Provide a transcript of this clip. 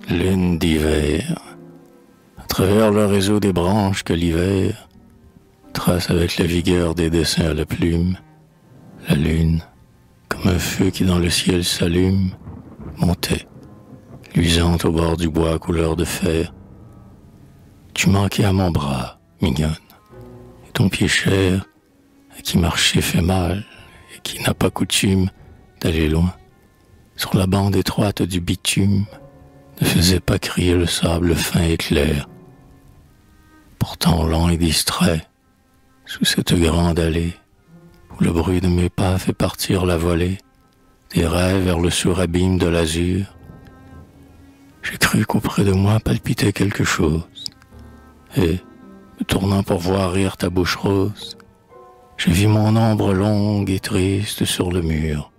Lune d'hiver, à travers le réseau des branches que l'hiver trace avec la vigueur des dessins à la plume, la lune, comme un feu qui dans le ciel s'allume, montait, luisante au bord du bois couleur de fer. Tu manquais à mon bras, mignonne, et ton pied cher, à qui marcher fait mal, et qui n'a pas coutume d'aller loin, sur la bande étroite du bitume, ne faisait pas crier le sable fin et clair. Pourtant lent et distrait, sous cette grande allée, où le bruit de mes pas fait partir la volée des rêves vers le sourd abîme de l'azur, j'ai cru qu'auprès de moi palpitait quelque chose, et, me tournant pour voir rire ta bouche rose, j'ai vu mon ombre longue et triste sur le mur,